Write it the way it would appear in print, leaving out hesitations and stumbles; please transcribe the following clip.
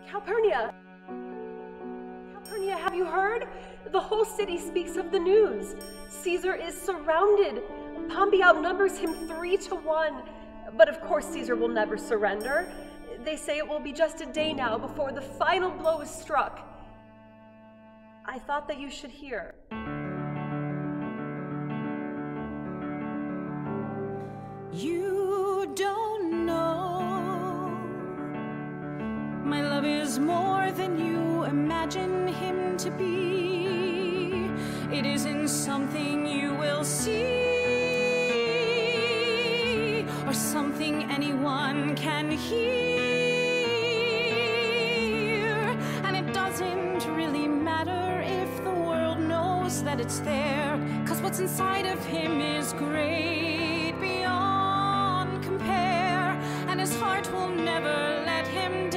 Calpurnia! Calpurnia, have you heard? The whole city speaks of the news. Caesar is surrounded. Pompey outnumbers him 3-1. But of course Caesar will never surrender. They say it will be just a day now before the final blow is struck. I thought that you should hear. You don't know. My love is more than you imagine him to be. It isn't something you will see, or something anyone can hear. And it doesn't really matter if the world knows that it's there, 'cause what's inside of him is great beyond compare, and his heart will never let him down.